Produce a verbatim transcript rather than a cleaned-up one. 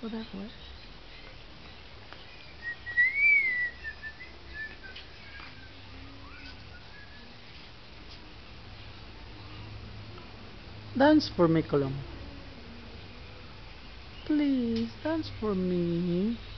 Go that way. Dance for me, Colum. Please, dance for me.